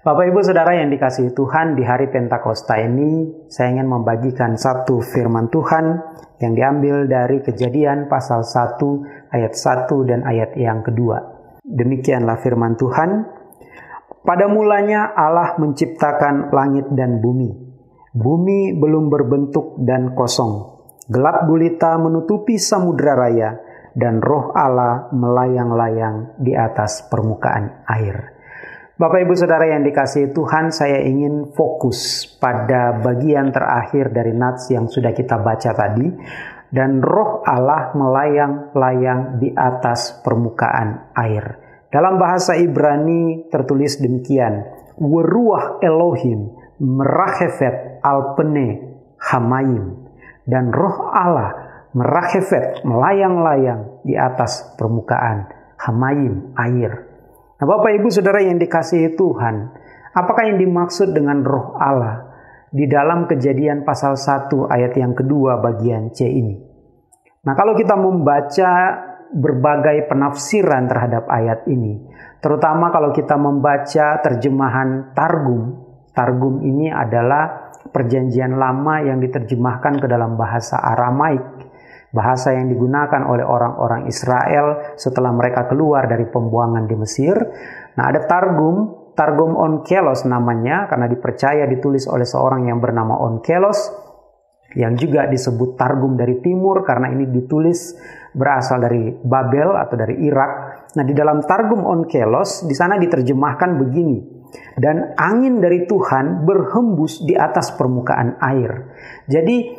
Bapak Ibu Saudara yang dikasihi Tuhan, di hari Pentakosta ini saya ingin membagikan satu firman Tuhan yang diambil dari Kejadian pasal 1 ayat 1 dan ayat yang kedua. Demikianlah firman Tuhan. Pada mulanya Allah menciptakan langit dan bumi. Bumi belum berbentuk dan kosong. Gelap gulita menutupi samudera raya dan roh Allah melayang-layang di atas permukaan air. Bapak Ibu Saudara yang dikasihi Tuhan, saya ingin fokus pada bagian terakhir dari nats yang sudah kita baca tadi. Dan roh Allah melayang-layang di atas permukaan air. Dalam bahasa Ibrani tertulis demikian. Weruah Elohim merachefet al pene hamayim. Dan roh Allah merachefet melayang-layang di atas permukaan hamayim air. Nah, Bapak Ibu Saudara yang dikasihi Tuhan, apakah yang dimaksud dengan roh Allah di dalam Kejadian pasal 1 ayat yang kedua bagian C ini? Nah, kalau kita membaca berbagai penafsiran terhadap ayat ini, terutama kalau kita membaca terjemahan Targum. Targum ini adalah perjanjian lama yang diterjemahkan ke dalam bahasa Aramaik. Bahasa yang digunakan oleh orang-orang Israel setelah mereka keluar dari pembuangan di Mesir. Nah, ada Targum Onkelos namanya, karena dipercaya ditulis oleh seorang yang bernama Onkelos, yang juga disebut Targum dari Timur karena ini ditulis berasal dari Babel atau dari Irak. Nah, di dalam Targum Onkelos di sana diterjemahkan begini. Dan angin dari Tuhan berhembus di atas permukaan air. Jadi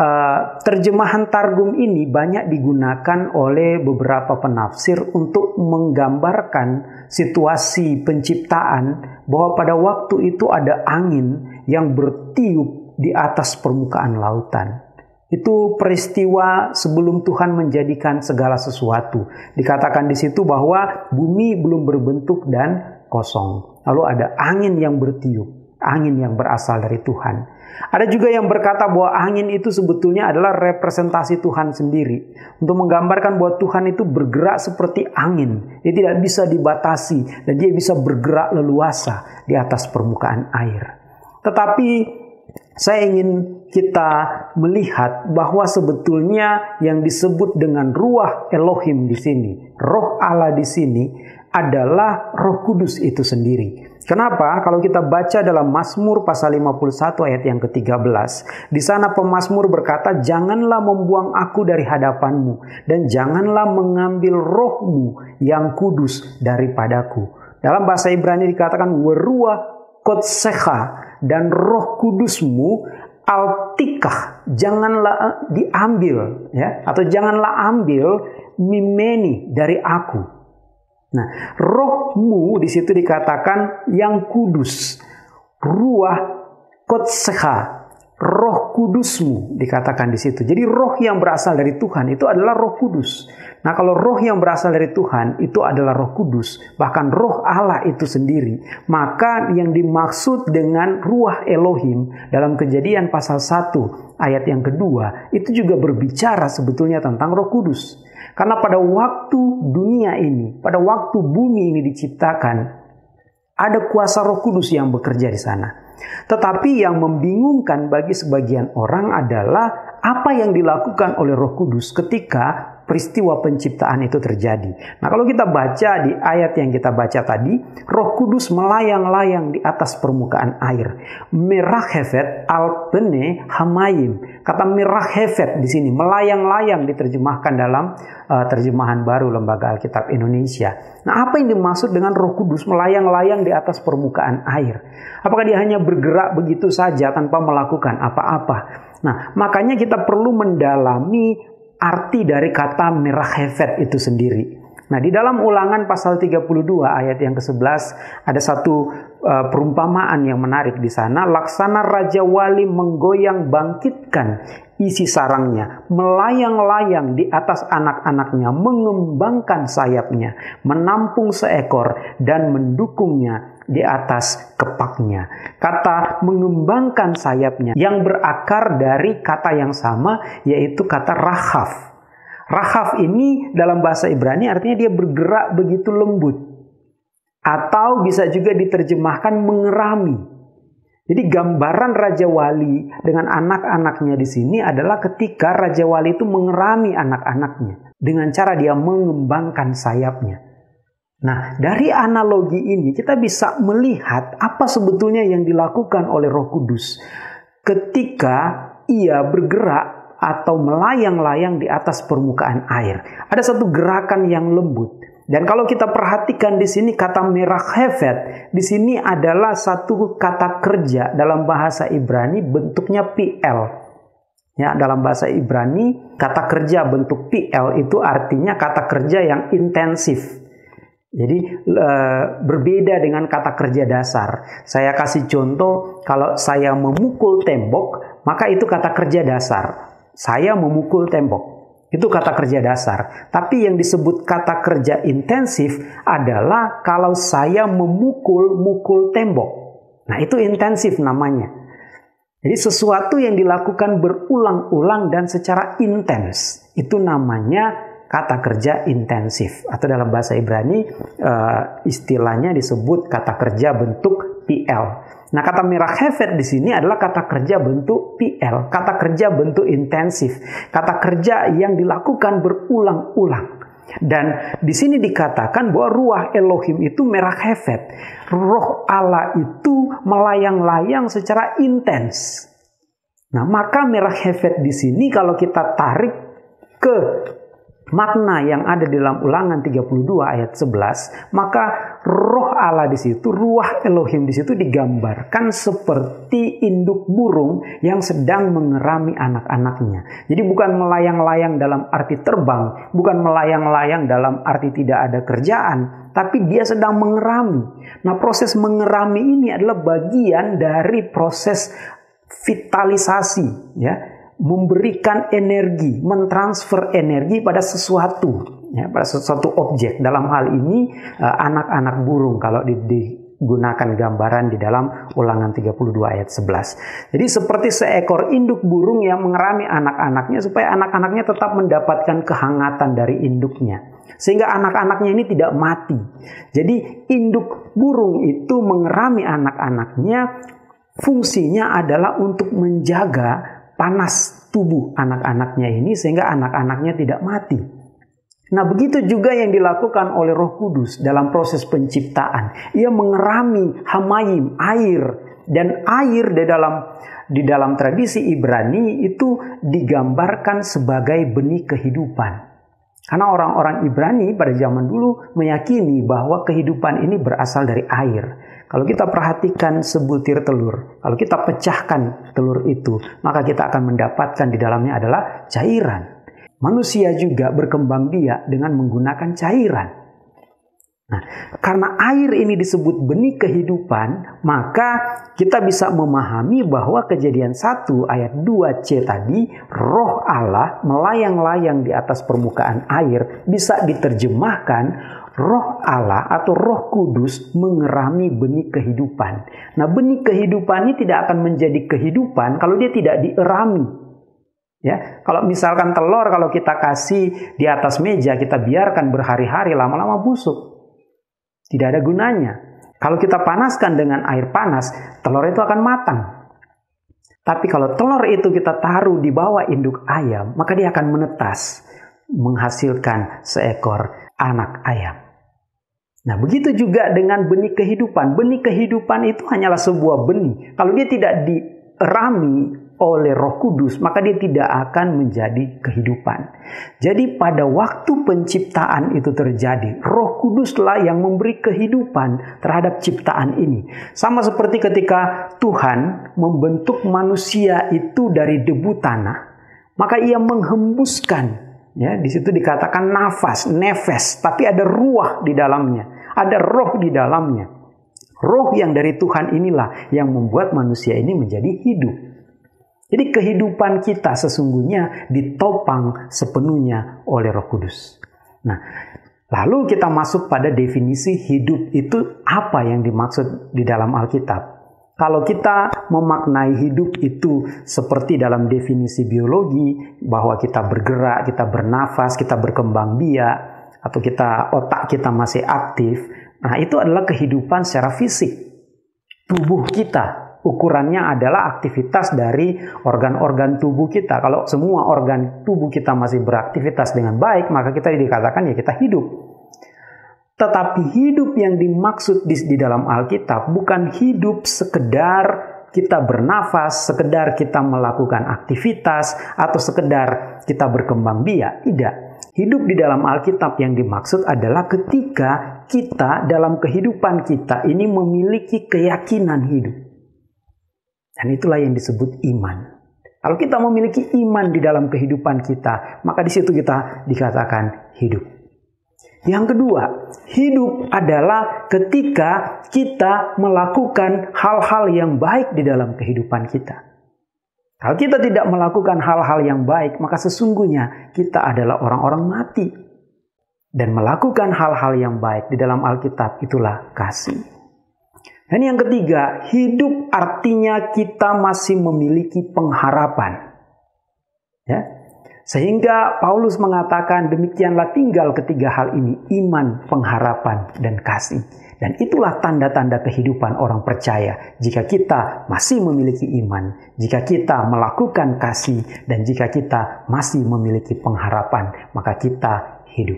terjemahan Targum ini banyak digunakan oleh beberapa penafsir untuk menggambarkan situasi penciptaan bahwa pada waktu itu ada angin yang bertiup di atas permukaan lautan. Itu peristiwa sebelum Tuhan menjadikan segala sesuatu. Dikatakan di situ bahwa bumi belum berbentuk dan kosong. Lalu ada angin yang bertiup, angin yang berasal dari Tuhan. Ada juga yang berkata bahwa angin itu sebetulnya adalah representasi Tuhan sendiri. Untuk menggambarkan bahwa Tuhan itu bergerak seperti angin. Dia tidak bisa dibatasi dan dia bisa bergerak leluasa di atas permukaan air. Tetapi saya ingin kita melihat bahwa sebetulnya yang disebut dengan ruah Elohim di sini, roh Allah di sini adalah Roh Kudus itu sendiri. Kenapa? Kalau kita baca dalam Mazmur pasal 51 ayat yang ke-13, di sana pemazmur berkata, "Janganlah membuang aku dari hadapanmu dan janganlah mengambil rohmu yang kudus daripadaku." Dalam bahasa Ibrani dikatakan weruah kodsecha, dan roh kudusmu altikah, janganlah diambil, ya, atau janganlah ambil mimeni dari aku. Nah, rohmu di situ dikatakan yang kudus. Ruah kodsecha, roh kudusmu dikatakan di situ. Jadi roh yang berasal dari Tuhan itu adalah Roh Kudus. Nah, kalau roh yang berasal dari Tuhan itu adalah Roh Kudus, bahkan roh Allah itu sendiri, maka yang dimaksud dengan ruah Elohim dalam Kejadian pasal 1 ayat yang kedua itu juga berbicara sebetulnya tentang Roh Kudus. Karena pada waktu dunia ini, pada waktu bumi ini diciptakan, ada kuasa Roh Kudus yang bekerja di sana. Tetapi yang membingungkan bagi sebagian orang adalah apa yang dilakukan oleh Roh Kudus ketika peristiwa penciptaan itu terjadi. Nah, kalau kita baca di ayat yang kita baca tadi, Roh Kudus melayang-layang di atas permukaan air. Merachefet al pene hamayim. Kata merachefet di sini melayang-layang diterjemahkan dalam terjemahan baru Lembaga Alkitab Indonesia. Nah, apa yang dimaksud dengan Roh Kudus melayang-layang di atas permukaan air? Apakah dia hanya bergerak begitu saja tanpa melakukan apa-apa? Nah, makanya kita perlu mendalami arti dari kata merachefet itu sendiri. Nah, di dalam Ulangan pasal 32 ayat yang ke-11 ada satu perumpamaan yang menarik di sana. Laksana Raja Wali menggoyang bangkitkan isi sarangnya, melayang-layang di atas anak-anaknya, mengembangkan sayapnya, menampung seekor dan mendukungnya di atas kepaknya. Kata mengembangkan sayapnya yang berakar dari kata yang sama, yaitu kata rahaf. Rahaf ini dalam bahasa Ibrani artinya dia bergerak begitu lembut. atau bisa juga diterjemahkan mengerami. Jadi gambaran Raja Wali dengan anak-anaknya di sini adalah ketika Raja Wali itu mengerami anak-anaknya dengan cara dia mengembangkan sayapnya. Nah, dari analogi ini kita bisa melihat apa sebetulnya yang dilakukan oleh Roh Kudus ketika ia bergerak atau melayang-layang di atas permukaan air. Ada satu gerakan yang lembut. Dan kalau kita perhatikan di sini kata merachefet, di sini adalah satu kata kerja dalam bahasa Ibrani bentuknya PL. Ya, dalam bahasa Ibrani kata kerja bentuk PL itu artinya kata kerja yang intensif. Jadi berbeda dengan kata kerja dasar. Saya kasih contoh, kalau saya memukul tembok, maka itu kata kerja dasar. Saya memukul tembok. Itu kata kerja dasar. Tapi yang disebut kata kerja intensif adalah kalau saya memukul tembok. Nah, itu intensif namanya. Jadi sesuatu yang dilakukan berulang-ulang dan secara intens. Itu namanya kata kerja intensif. Atau dalam bahasa Ibrani istilahnya disebut kata kerja bentuk PL. Nah, kata merachefet di sini adalah kata kerja bentuk PL, kata kerja bentuk intensif, kata kerja yang dilakukan berulang-ulang. Dan di sini dikatakan bahwa ruah Elohim itu merachefet. Roh Allah itu melayang-layang secara intens. Nah, maka merachefet di sini kalau kita tarik ke makna yang ada di dalam Ulangan 32 ayat 11, maka roh Allah di situ, ruah Elohim di situ digambarkan seperti induk burung yang sedang mengerami anak-anaknya. Jadi bukan melayang-layang dalam arti terbang, bukan melayang-layang dalam arti tidak ada kerjaan, tapi dia sedang mengerami. Nah, proses mengerami ini adalah bagian dari proses vitalisasi, ya. Memberikan energi, mentransfer energi pada sesuatu, ya, pada sesuatu objek. Dalam hal ini anak-anak burung kalau digunakan gambaran di dalam Ulangan 32 ayat 11. Jadi seperti seekor induk burung yang mengerami anak-anaknya supaya anak-anaknya tetap mendapatkan kehangatan dari induknya. Sehingga anak-anaknya ini tidak mati. Jadi induk burung itu mengerami anak-anaknya, fungsinya adalah untuk menjaga panas tubuh anak-anaknya ini sehingga anak-anaknya tidak mati. Nah, begitu juga yang dilakukan oleh Roh Kudus dalam proses penciptaan. Ia mengerami hamayim, air, dan air di dalam tradisi Ibrani itu digambarkan sebagai benih kehidupan. Karena orang-orang Ibrani pada zaman dulu meyakini bahwa kehidupan ini berasal dari air. Kalau kita perhatikan sebutir telur, kalau kita pecahkan telur itu, maka kita akan mendapatkan di dalamnya adalah cairan. Manusia juga berkembang biak dengan menggunakan cairan. Nah, karena air ini disebut benih kehidupan, maka kita bisa memahami bahwa Kejadian 1 ayat 2c tadi, roh Allah melayang-layang di atas permukaan air, bisa diterjemahkan roh Allah atau Roh Kudus mengerami benih kehidupan. Nah, benih kehidupan ini tidak akan menjadi kehidupan kalau dia tidak dierami. Ya, kalau misalkan telur kalau kita kasih di atas meja, kita biarkan berhari-hari, lama-lama busuk. Tidak ada gunanya. Kalau kita panaskan dengan air panas, telur itu akan matang. Tapi kalau telur itu kita taruh di bawah induk ayam, maka dia akan menetas, menghasilkan seekor anak ayam. Nah, begitu juga dengan benih kehidupan. Benih kehidupan itu hanyalah sebuah benih. Kalau dia tidak dierami oleh Roh Kudus, maka dia tidak akan menjadi kehidupan. Jadi pada waktu penciptaan itu terjadi, Roh Kuduslah yang memberi kehidupan terhadap ciptaan ini. Sama seperti ketika Tuhan membentuk manusia itu dari debu tanah, maka ia menghembuskan. Ya, di situ dikatakan nafas, nefes, tapi ada ruah di dalamnya, ada roh di dalamnya. Roh yang dari Tuhan inilah yang membuat manusia ini menjadi hidup. Jadi kehidupan kita sesungguhnya ditopang sepenuhnya oleh Roh Kudus. Nah, lalu kita masuk pada definisi hidup itu apa yang dimaksud di dalam Alkitab. Kalau kita memaknai hidup itu seperti dalam definisi biologi, bahwa kita bergerak, kita bernafas, kita berkembang biak, atau otak kita masih aktif, Nah, itu adalah kehidupan secara fisik. Tubuh kita, ukurannya adalah aktivitas dari organ-organ tubuh kita. Kalau semua organ tubuh kita masih beraktivitas dengan baik, maka kita dikatakan ya kita hidup. Tetapi hidup yang dimaksud di dalam Alkitab bukan hidup sekedar kita bernafas, sekedar kita melakukan aktivitas, atau sekedar kita berkembang biak. Tidak. Hidup di dalam Alkitab yang dimaksud adalah ketika kita dalam kehidupan kita ini memiliki keyakinan hidup. Dan itulah yang disebut iman. Kalau kita memiliki iman di dalam kehidupan kita, maka di situ kita dikatakan hidup. Yang kedua, hidup adalah ketika kita melakukan hal-hal yang baik di dalam kehidupan kita. Kalau kita tidak melakukan hal-hal yang baik, maka sesungguhnya kita adalah orang-orang mati. Dan melakukan hal-hal yang baik di dalam Alkitab itulah kasih. Dan yang ketiga, hidup artinya kita masih memiliki pengharapan. Ya. Sehingga Paulus mengatakan demikianlah tinggal ketiga hal ini, iman, pengharapan, dan kasih. Dan itulah tanda-tanda kehidupan orang percaya. Jika kita masih memiliki iman, jika kita melakukan kasih, dan jika kita masih memiliki pengharapan, maka kita hidup.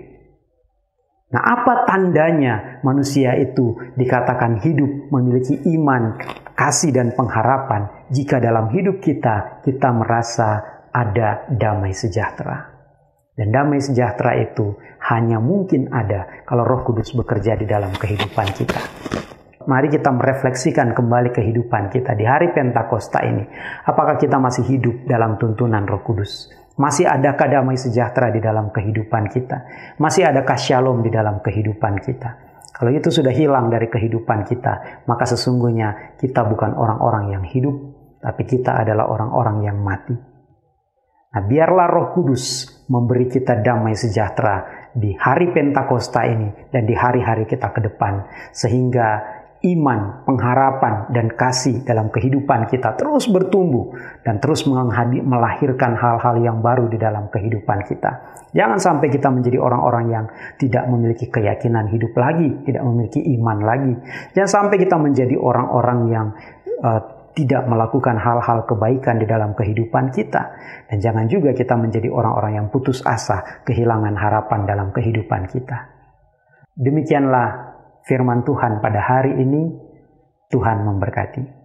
Nah, apa tandanya manusia itu dikatakan hidup, memiliki iman, kasih, dan pengharapan? Jika dalam hidup kita merasa ada damai sejahtera. Dan damai sejahtera itu hanya mungkin ada kalau Roh Kudus bekerja di dalam kehidupan kita. Mari kita merefleksikan kembali kehidupan kita di hari Pentakosta ini. Apakah kita masih hidup dalam tuntunan Roh Kudus? Masih adakah damai sejahtera di dalam kehidupan kita? Masih adakah shalom di dalam kehidupan kita? Kalau itu sudah hilang dari kehidupan kita, maka sesungguhnya kita bukan orang-orang yang hidup, tapi kita adalah orang-orang yang mati. Nah, biarlah Roh Kudus memberi kita damai sejahtera di hari Pentakosta ini dan di hari-hari kita ke depan. Sehingga iman, pengharapan, dan kasih dalam kehidupan kita terus bertumbuh dan terus melahirkan hal-hal yang baru di dalam kehidupan kita. Jangan sampai kita menjadi orang-orang yang tidak memiliki keyakinan hidup lagi, tidak memiliki iman lagi. Jangan sampai kita menjadi orang-orang yang tidak melakukan hal-hal kebaikan di dalam kehidupan kita. Dan jangan juga kita menjadi orang-orang yang putus asa, kehilangan harapan dalam kehidupan kita. Demikianlah firman Tuhan pada hari ini. Tuhan memberkati.